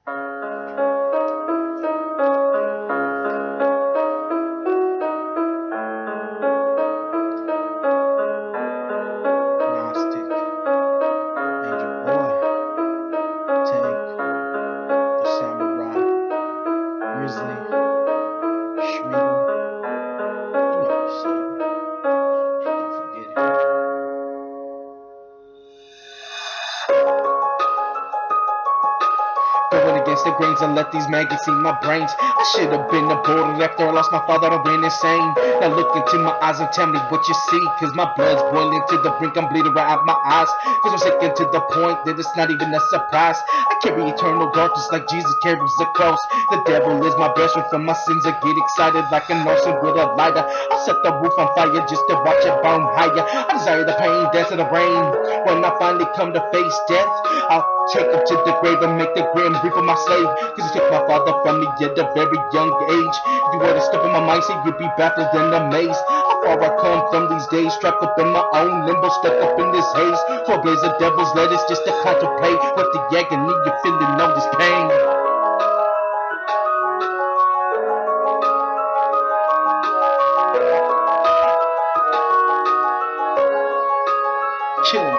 Gnostic, Angel Boy, Tank, the Samurai, Grizzly, Schmiegel. You know what's up. Don't forget it. Going against the grains and let these maggots eat my brains. I should have been aborted after I lost my father. I went insane. Now look into my eyes and tell me what you see. Cause my blood's boiling to the brink. I'm bleeding right out my eyes. Cause I'm sick to the point that it's not even a surprise. I carry eternal darkness like Jesus carries the cross. The devil is my best friend. From my sins I get excited like an arson with a lighter. I'll set the roof on fire just to watch it burn higher. I desire the pain, dance in the rain. When I finally come to face death, I'll take him to the grave and make the grim reaper my slave. Cause he took my father from me at a very young age. If you were to step in my mindset, you'd be baffled and amazed. How far I come from these days, trapped up in my own limbo, stuck up in this haze. For a blaze of devil's lettuce just to contemplate what the agony you're feeling, all this pain. Chillin'.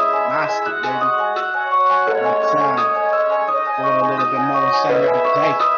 Gnostic, baby. One time. Going a little bit more insane every day.